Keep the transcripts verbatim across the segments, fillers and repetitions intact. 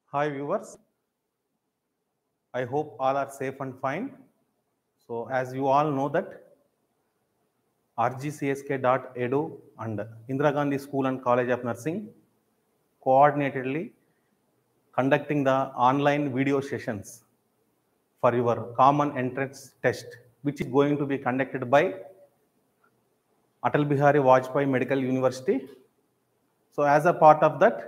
Hi viewers, I hope all are safe and fine. So as you all know that r g c s k dot e d u and Indira Gandhi School and College of Nursing coordinatedly conducting the online video sessions for your common entrance test, which is going to be conducted by Atal Bihari Vajpayee Medical University. So as a part of that,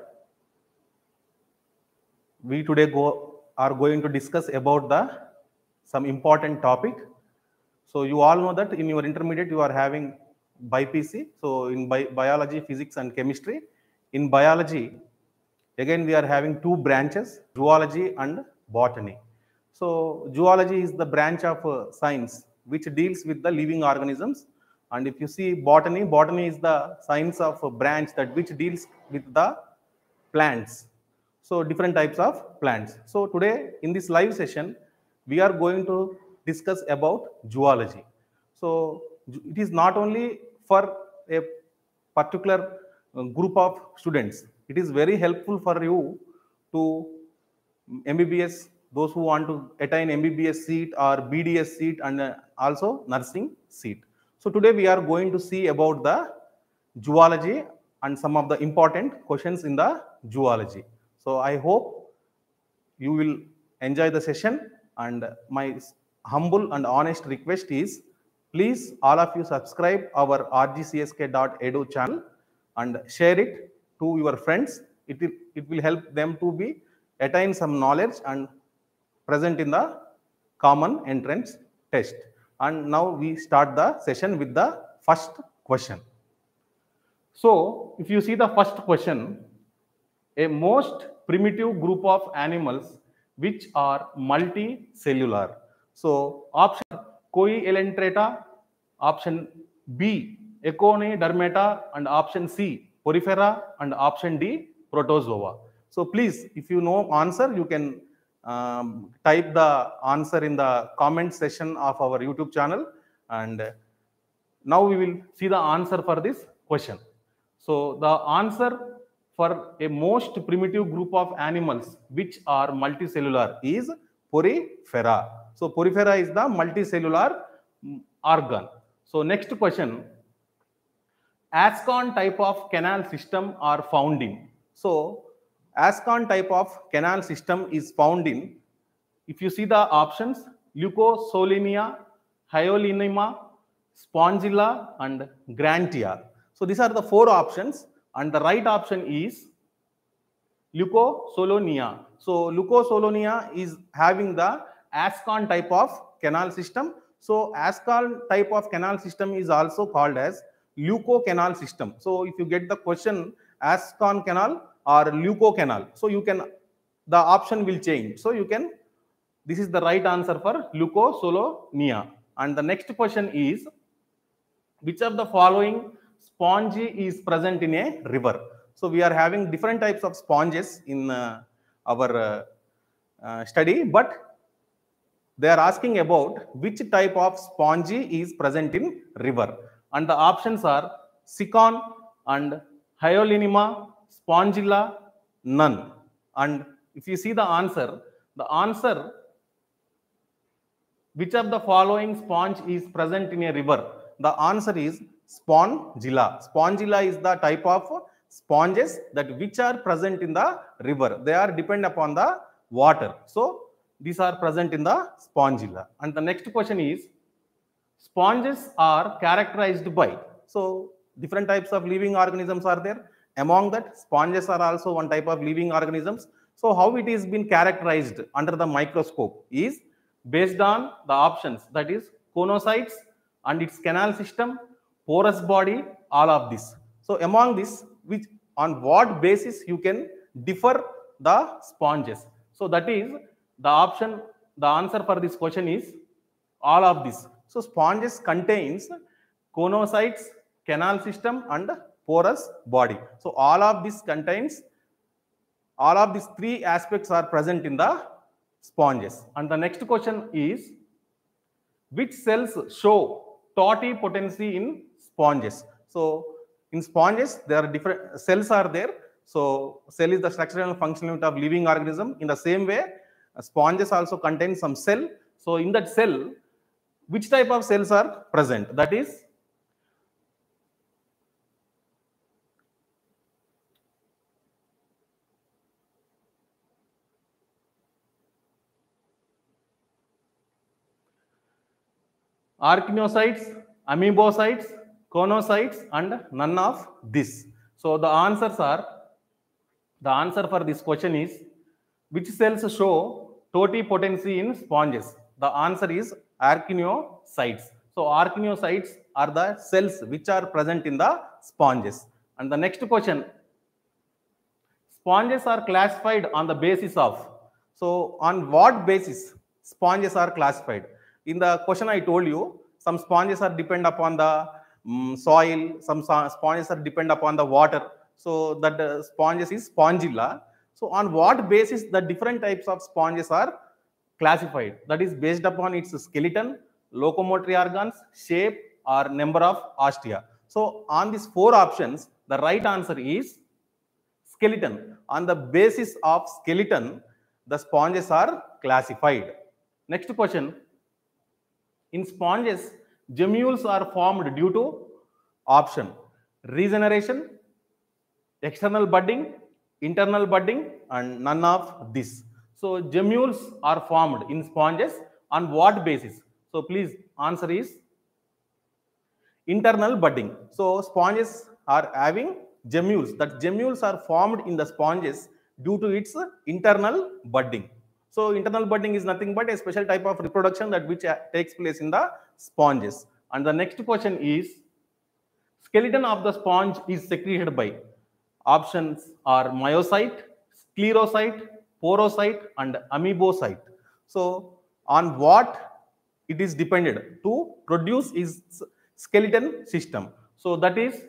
we today go are going to discuss about the some important topic. So you all know that in your intermediate you are having B I P C. So in bi biology, physics and chemistry. In biology, again we are having two branches, zoology and botany. So zoology is the branch of uh, science which deals with the living organisms. And if you see botany, botany is the science of a branch that which deals with the plants. So different types of plants. So today in this live session, we are going to discuss about zoology. So it is not only for a particular uh, group of students. It is very helpful for you to M B B S, those who want to attain M B B S seat or B D S seat and uh, also nursing seat. So today we are going to see about the zoology and some of the important questions in the zoology. So I hope you will enjoy the session, and my humble and honest request is please all of you subscribe our r g c s k dot e d u channel and share it to your friends. It will, it will help them to be attain some knowledge and present in the common entrance test. And now we start the session with the first question. So if you see the first question, a most primitive group of animals which are multicellular. So option Coelenterata, option B Echinodermata, and option C Porifera, and option D Protozoa. So please, if you know answer, you can um, type the answer in the comment section of our YouTube channel. And now we will see the answer for this question. So the answer for a most primitive group of animals which are multicellular is Porifera. So Porifera is the multicellular organ. So next question, Ascon type of canal system are found in. So Ascon type of canal system is found in, if you see the options, Leucosolia, Hyolinima, Spongilla, and Grantia. So these are the four options, and the right option is Leucosolonia. So Leucosolonia is having the Ascon type of canal system. So Ascon type of canal system is also called as Leuco canal system. So if you get the question Ascon canal or Leuco canal, so you can, the option will change. So you can, this is the right answer for Leucosolonia. And the next question is, which of the following sponge is present in a river? So we are having different types of sponges in uh, our uh, uh, study, but they are asking about which type of sponge is present in river. And the options are Siccon and Hyolinima, Spongilla, none. And if you see the answer, the answer, which of the following sponge is present in a river? The answer is Spongilla. Spongilla is the type of sponges that which are present in the river. They are depend upon the water. So these are present in the Spongilla. And the next question is, sponges are characterized by. So different types of living organisms are there. Among that, sponges are also one type of living organisms. So how it is been characterized under the microscope is based on the options, that is conocytes and its canal system, porous body, all of this. So among this, which on what basis you can differ the sponges? So that is the option, the answer for this question is all of this. So sponges contains conocytes, canal system, and porous body. So all of this contains, all of these three aspects are present in the sponges. And the next question is, which cells show totipotency in sponges? So in sponges there are different cells are there. So cell is the structural and functional unit of living organism. In the same way, sponges also contain some cell. So in that cell, which type of cells are present? That is arachnocytes, amoebocytes, conocytes, and none of this. So the answers are, the answer for this question is, which cells show totipotency in sponges? The answer is arachnocytes. So arachnocytes are the cells which are present in the sponges. And the next question, sponges are classified on the basis of, so on what basis sponges are classified? In the question I told you, some sponges are depend upon the um, soil, some sponges are depend upon the water. So that uh, sponges is spongilla. So on what basis the different types of sponges are classified? That is based upon its skeleton, locomotory organs, shape, or number of ostia. So on these four options, the right answer is skeleton. On the basis of skeleton, the sponges are classified. Next question. In sponges, gemmules are formed due to option regeneration, external budding, internal budding, and none of this. So gemmules are formed in sponges on what basis? So please answer is internal budding. So sponges are having gemmules. That gemmules are formed in the sponges due to its internal budding. So internal budding is nothing but a special type of reproduction that which takes place in the sponges. And the next question is, skeleton of the sponge is secreted by, options are myocyte, sclerocyte, porocyte, and amoebocyte. So on what it is dependent to produce is skeleton system? So that is,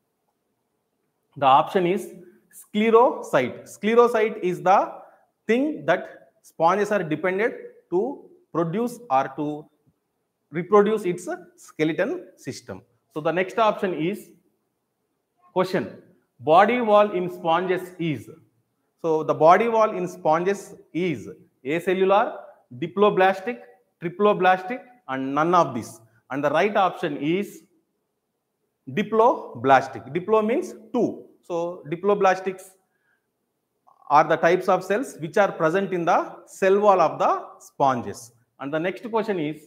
the option is sclerocyte. Sclerocyte is the thing that sponges are dependent to produce or to reproduce its skeleton system. So the next option is question, body wall in sponges is. So the body wall in sponges is acellular, diploblastic, triploblastic, and none of this. And the right option is diploblastic. Diplo means two. So diploblastics are the types of cells which are present in the cell wall of the sponges. And the next question is,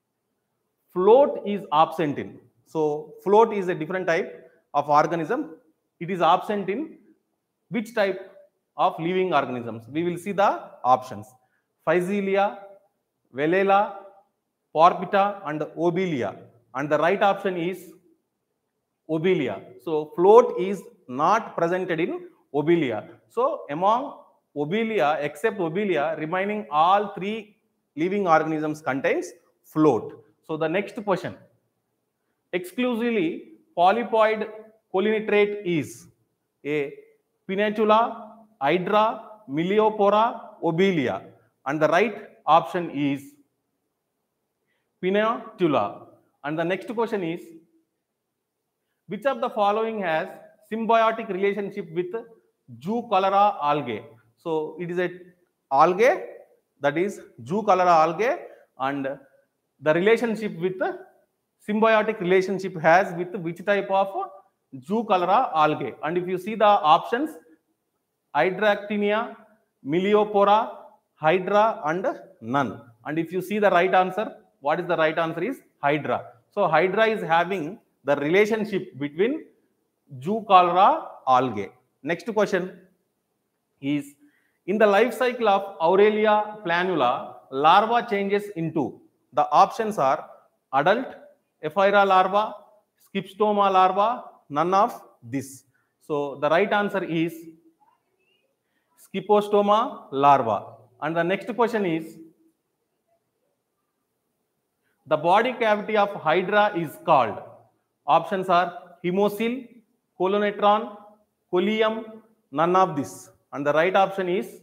float is absent in. So float is a different type of organism. It is absent in which type of living organisms? We will see the options. Physelia, Velella, Porpita, and Obelia. And the right option is Obelia. So float is not presented in Obelia. So among Obelia, except Obelia, remaining all three living organisms contains float. So the next question, exclusively polypoid collinetrate is a Peninsula, Hydra, Meliopora, Obelia. And the right option is Peninsula. And the next question is, which of the following has symbiotic relationship with Jus cholera algae? So it is a algae, that is Jus cholera algae, and the relationship with symbiotic relationship has with which type of Jus cholera algae? And if you see the options, Hydractinia, Meliopora, Hydra, and none. And if you see the right answer, what is the right answer is Hydra. So Hydra is having the relationship between Jus cholera algae. Next question is, in the life cycle of Aurelia planula, larva changes into, the options are adult, Ephira larva, Schistoma larva, none of this. So the right answer is Schistoma larva. And the next question is, the body cavity of Hydra is called, options are hemocele, colonetron, coleum, none of this. And the right option is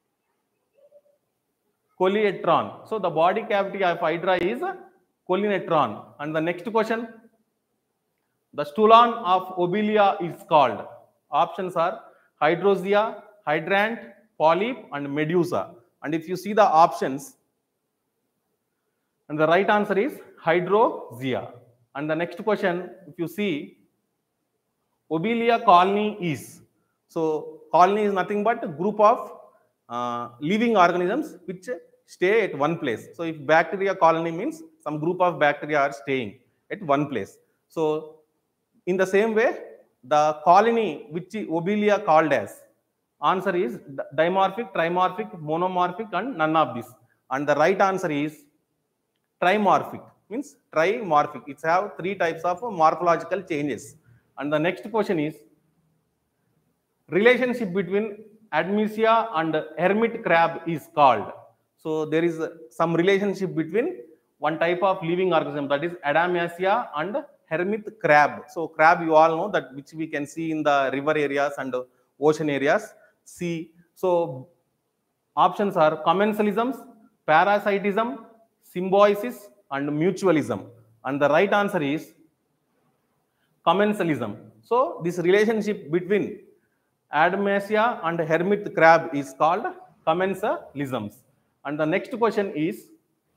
coleatron. So the body cavity of Hydra is coleatron. And the next question, the stolon of Obelia is called, options are hydrozia, hydrant, polyp, and medusa. And if you see the options, and the right answer is hydrozia. And the next question, if you see, Obelia colony is. So colony is nothing but a group of uh, living organisms which stay at one place. So if bacteria colony means some group of bacteria are staying at one place. So in the same way, the colony which Obelia called as, answer is dimorphic, trimorphic, monomorphic, and none of this. And the right answer is trimorphic, means trimorphic. It's have three types of morphological changes. And the next question is relationship between Admesia and hermit crab is called. So there is some relationship between one type of living organism, that is Admesia and hermit crab. So crab, you all know that, which we can see in the river areas and ocean areas, sea. So options are commensalism, parasitism, symbiosis, and mutualism. And the right answer is commensalism. So this relationship between Admesia and hermit crab is called commensalism. And the next question is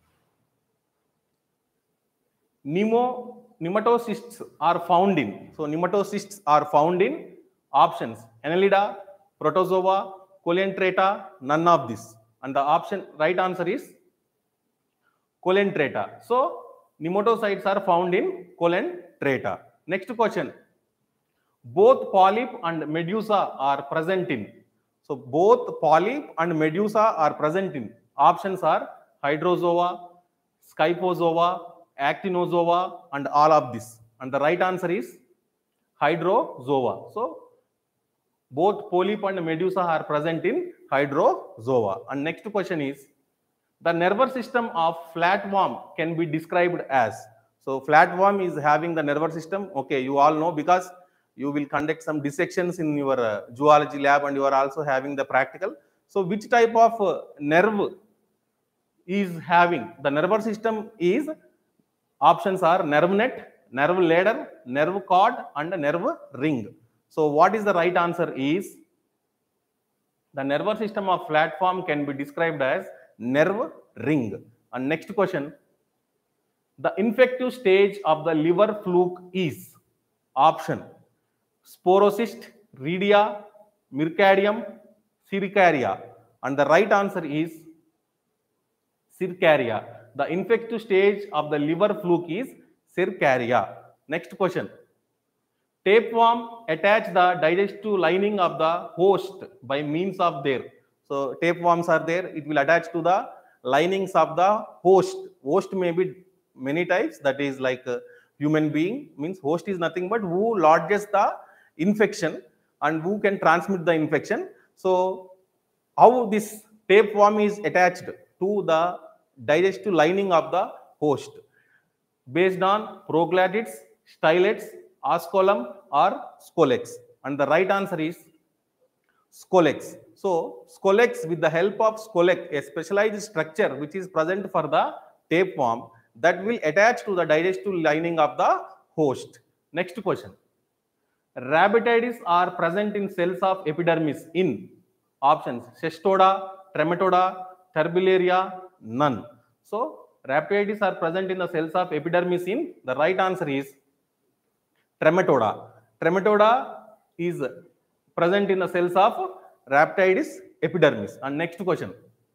Nemo, nematocysts are found in. So nematocysts are found in options Annelida, Protozoa, Coleantrata, none of this. And the option right answer is Coleantrata. So nematocytes are found in Coleantrata. Next question. Both polyp and medusa are present in. So both polyp and medusa are present in. Options are hydrozoa, scyphozoa, actinozoa, and all of this. And the right answer is hydrozoa. So both polyp and medusa are present in hydrozoa. And next question is the nervous system of flatworm can be described as. So flatworm is having the nervous system. Okay, you all know because you will conduct some dissections in your uh, zoology lab, and you are also having the practical. So which type of uh, nerve is having? The nervous system is, options are nerve net, nerve ladder, nerve cord, and nerve ring. So what is the right answer is the nervous system of flatworm can be described as nerve ring. And next question, the infective stage of the liver fluke is option Sporocyst, Rhedia, Myrcadium, Cercaria. And the right answer is Cercaria. The infective stage of the liver fluke is Cercaria. Next question. Tapeworm attach the digestive lining of the host by means of their. So tapeworms are there. It will attach to the linings of the host. Host may be many types. That is like a human being. Means host is nothing but who lodges the infection and who can transmit the infection. So how this tapeworm is attached to the digestive lining of the host? Based on proglatids, stylets, osculum, or scolex. And the right answer is scolex. So scolex, with the help of scolex, a specialized structure which is present for the tapeworm, that will attach to the digestive lining of the host. Next question. Rabbitoids are present in cells of epidermis in options Cestoda, Trematoda, Turbellaria, none. So rabbitoids are present in the cells of epidermis in, the right answer is Trematoda. Trematoda is present in the cells of Rhabdoides epidermis. And next question.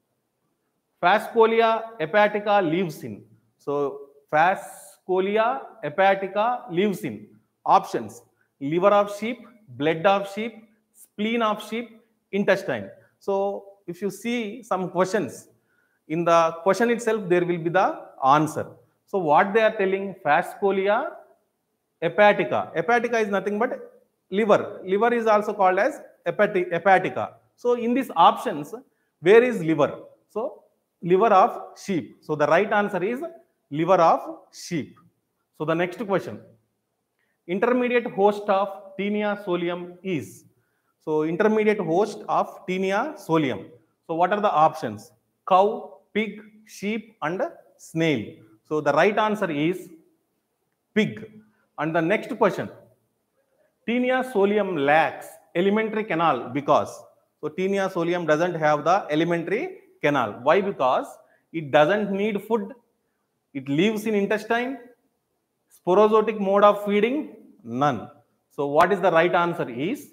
Phascolia hepatica lives in. So Phascolia hepatica lives in options liver of sheep, blood of sheep, spleen of sheep, intestine. So if you see some questions, in the question itself there will be the answer. So what they are telling, Phascolia hepatica. Hepatica is nothing but liver. Liver is also called as hepatica. So in these options, where is liver? So liver of sheep. So the right answer is liver of sheep. So the next question. Intermediate host of Taenia solium is. So intermediate host of Taenia solium. So what are the options? Cow, pig, sheep, and snail. So the right answer is pig. And the next question. Taenia solium lacks elementary canal because so Taenia solium doesn't have the elementary canal. Why? Because it doesn't need food. It lives in intestine. Sporozoic mode of feeding? None. So what is the right answer is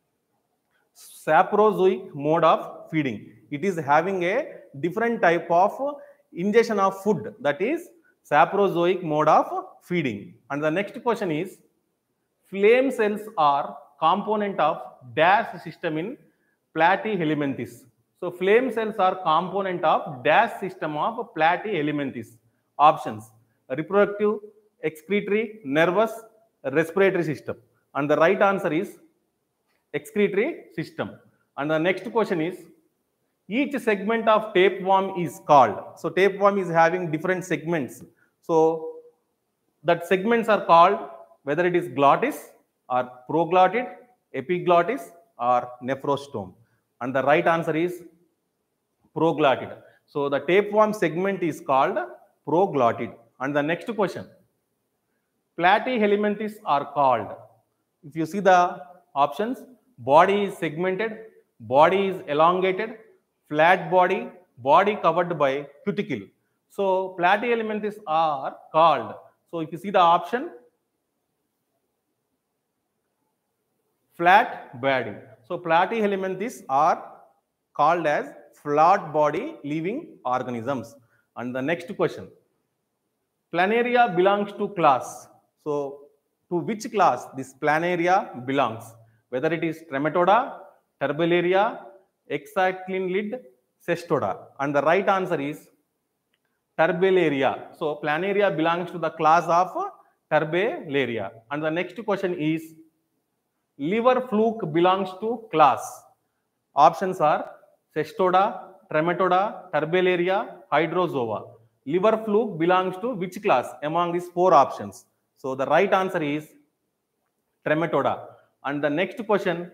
saprozoic mode of feeding. It is having a different type of ingestion of food, that is saprozoic mode of feeding. And the next question is, flame cells are component of dash system in Platyhelminthes. So flame cells are component of dash system of Platyhelminthes. Options: reproductive, excretory, nervous, respiratory system. And the right answer is excretory system. And the next question is, each segment of tapeworm is called. So tapeworm is having different segments. So that segments are called, whether it is glottis or proglottid, epiglottis or nephrostome. And the right answer is proglottid. So the tapeworm segment is called proglottid. And the next question, Platyhelminthes are called. If you see the options, body is segmented, body is elongated, flat body, body covered by cuticle. So Platyhelminthes are called. So if you see the option, flat body. So Platyhelminthes are called as flat body living organisms. And the next question, Planaria belongs to class. So to which class this Planaria belongs? Whether it is Trematoda, Turbellaria, Hexaclinid, Cestoda. And the right answer is Turbellaria. So Planaria belongs to the class of Turbellaria. And the next question is, liver fluke belongs to class. Options are Cestoda, Trematoda, Turbellaria, Hydrozoa. Liver fluke belongs to which class among these four options? So the right answer is Trematoda. And the next question,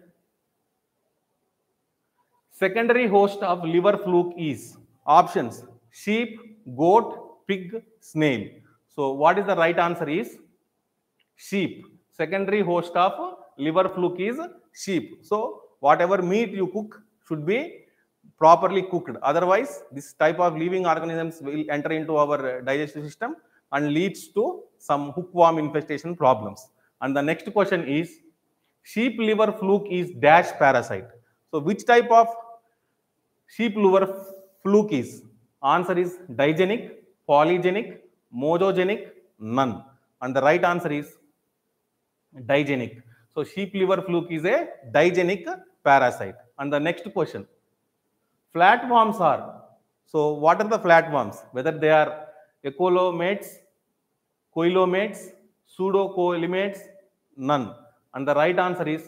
secondary host of liver fluke is? Options: sheep, goat, pig, snail. So what is the right answer is sheep. Secondary host of liver fluke is sheep. So whatever meat you cook should be properly cooked. Otherwise, this type of living organisms will enter into our digestive system and leads to some hookworm infestation problems. And the next question is, sheep liver fluke is dash parasite. So which type of sheep liver fluke is? Answer is digenic, polygenic, monogenic, none. And the right answer is digenic. So sheep liver fluke is a digenic parasite. And the next question, flatworms are, so what are the flatworms? Whether they are echolomates, coelomates, pseudocoelomates, none. And the right answer is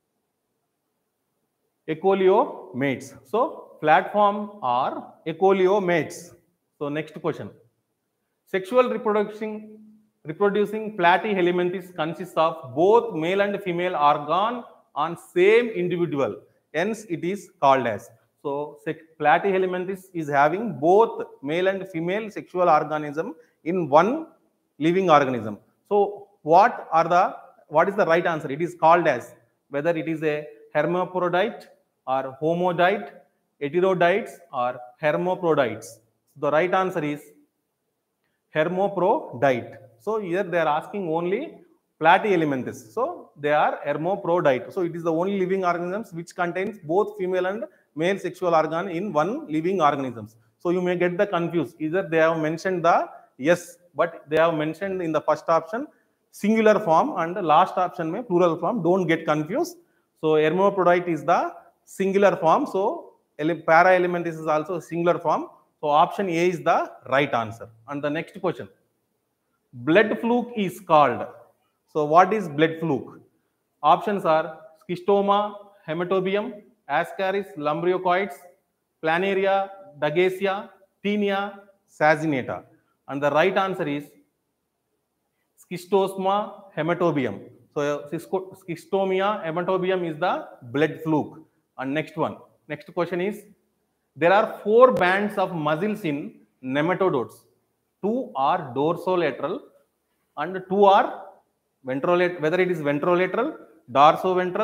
ecoliomates. So flatworm are ecoliomates. So next question, sexual reproducing reproducing Platyhelminthes consists of both male and female organ on same individual. Hence it is called as. So Platyhelminthes is having both male and female sexual organism in one living organism. So what are the what is the right answer? It is called as, whether it is a hermaphrodite or homodite, heterodites or hermaphrodites. So the right answer is hermaphrodite. So here they are asking only Platyhelminthes. So they are hermaphrodite. So it is the only living organisms which contains both female and male sexual organ in one living organisms. So you may get the confused. Either they have mentioned the yes, but they have mentioned in the first option singular form and the last option may plural form. Don't get confused. So hermaphrodite is the singular form. So Parahelminthes is also singular form. So option A is the right answer. And the next question, blood fluke is called. So what is blood fluke? Options are schistoma, hematobium, ascaris, lumbriocoids, planaria, dagesia, taenia, saginata. And the right answer is schistosma, hematobium. So schistomia, hematobium is the blood fluke. And next one, next question is, there are four bands of muscles in nematodes. Two are dorsolateral and two are ventrolateral, whether it is ventrolateral, dorsoventral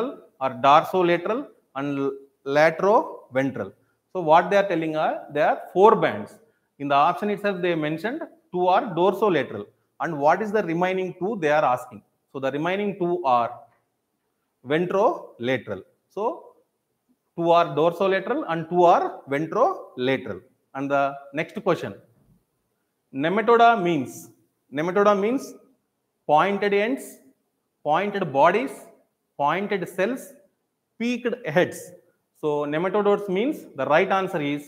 or dorsolateral and lateroventral. So what they are telling are there are four bands. In the option itself they mentioned two are dorsolateral, and what is the remaining two they are asking. So the remaining two are ventrolateral. So two are dorsolateral and two are ventrolateral. And the next question, nematoda means, nematoda means pointed ends, pointed bodies, pointed cells, peaked heads. So nematodes means the right answer is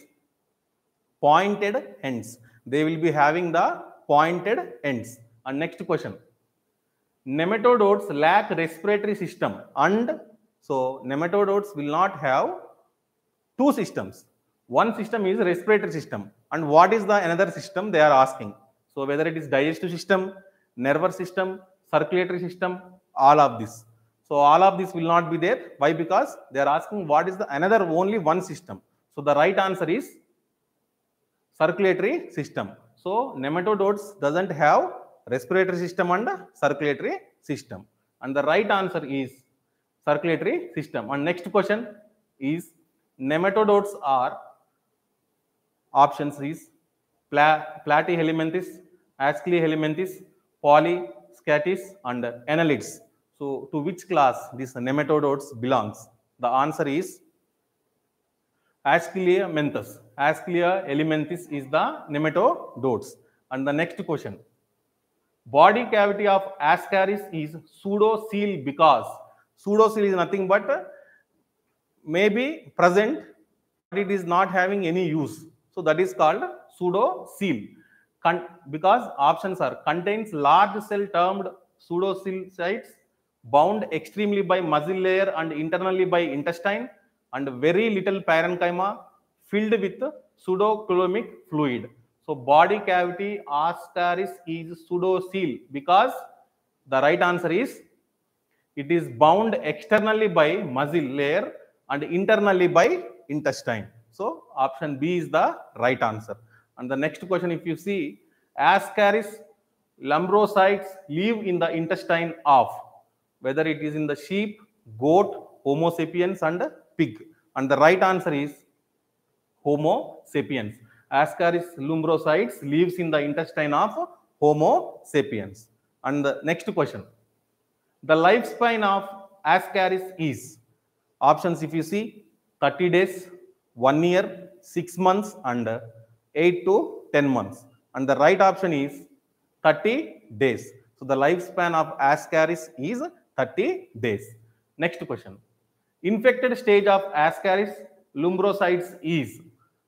pointed ends. They will be having the pointed ends. And next question, nematodes lack respiratory system, and so nematodes will not have two systems. One system is respiratory system, and what is the another system they are asking. So whether it is digestive system, nervous system, circulatory system, all of this. So all of this will not be there. Why? Because they are asking what is the another only one system. So the right answer is circulatory system. So nematodes doesn't have respiratory system and circulatory system, and the right answer is circulatory system. And next question is, nematodes are, options is Pla Platyhelminthes, Asclepihelminthes, Polyscatis and Annelids. So to which class this nematodes belongs? The answer is Asclepihelminthes. Asclepihelminthes is the nematodes. And the next question, body cavity of Ascaris is pseudocoel because pseudocoel is nothing but maybe present, but it is not having any use. So that is called pseudocoel. Con because options are contains large cell termed pseudocoelocytes bound extremely by muscle layer and internally by intestine, and very little parenchyma filled with pseudocoelomic fluid. So body cavity Ascaris is pseudocoel because the right answer is it is bound externally by muscle layer and internally by intestine. So option B is the right answer. And the next question, if you see, Ascaris lumbricoids live in the intestine of, whether it is in the sheep, goat, Homo sapiens and pig. And the right answer is Homo sapiens. Ascaris lumbricoids lives in the intestine of Homo sapiens. And the next question, the lifespan of Ascaris is, options if you see, thirty days, one year, six months and eight to ten months. And the right option is thirty days. So the lifespan of Ascaris is thirty days. Next question, infected stage of Ascaris lumbricoids is,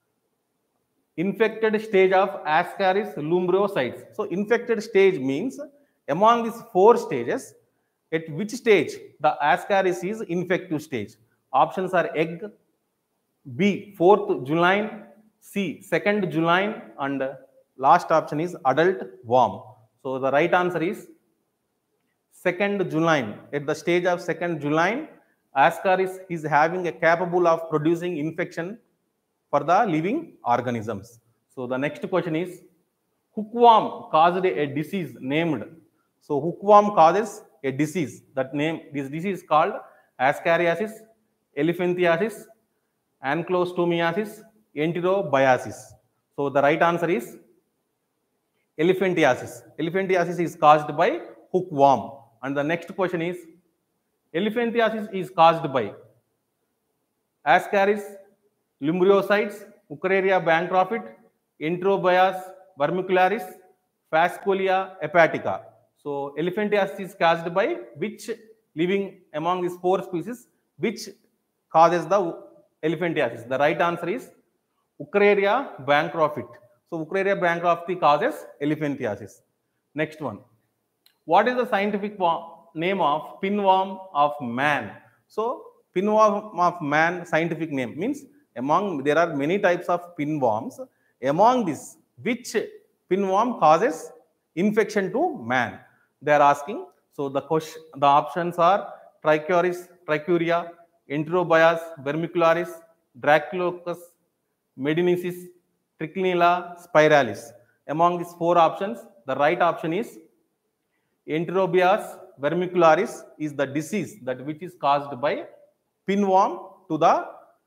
infected stage of Ascaris lumbricoids. So infected stage means among these four stages, at which stage the Ascaris is infective stage? Options are egg, B fourth Juline, C second Juline, and last option is adult worm. So the right answer is second Juline. At the stage of second Juline, Ascaris is having a capable of producing infection for the living organisms. So the next question is, hookworm caused a disease named. So hookworm causes a disease. That name, this disease is called Ascariasis, Elephantiasis, Ankylostomiosis, Enterobiasis. So the right answer is Elephantiasis. Elephantiasis is caused by hookworm. And the next question is, Elephantiasis is caused by Ascaris lumbricoids, Wuchereria bancroft, Enterobius vermicularis, Phascolia hepatica. So elephantiasis is caused by which living among these four species, which causes the elephantiasis? The right answer is Wuchereria bancroft. So Wuchereria bancroft causes elephantiasis. Next one, what is the scientific name of pinworm of man? So pinworm of man scientific name means, among there are many types of pinworms. Among this, which pinworm causes infection to man? They are asking. So the question, the options are Trichuris, Trichuria, Enterobius vermicularis, Draculacoccus, Medinicis, Trichinella spiralis. Among these four options, the right option is Enterobius vermicularis is the disease that which is caused by pinworm to the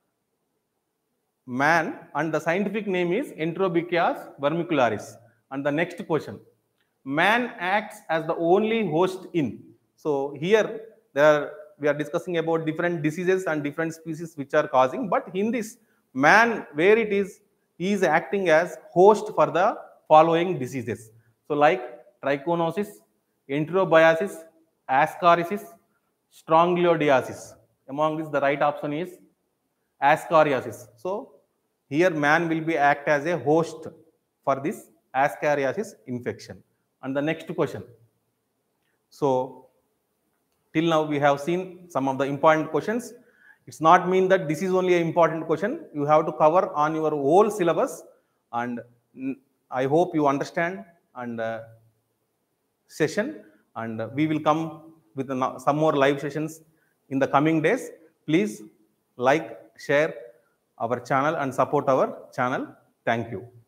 man, and the scientific name is Enterobichias vermicularis. And the next question, man acts as the only host in. So here there are, we are discussing about different diseases and different species which are causing, but in this man, where it is, he is acting as host for the following diseases. So like trichinosis, enterobiasis, ascariasis, strongyloidiasis. Among this, the right option is ascariasis. So here man will be act as a host for this ascariasis infection. And the next question. So till now we have seen some of the important questions. It's not mean that this is only an important question. You have to cover on your whole syllabus, and I hope you understand and uh, session, and uh, we will come with some more live sessions in the coming days. Please like, share our channel and support our channel. Thank you.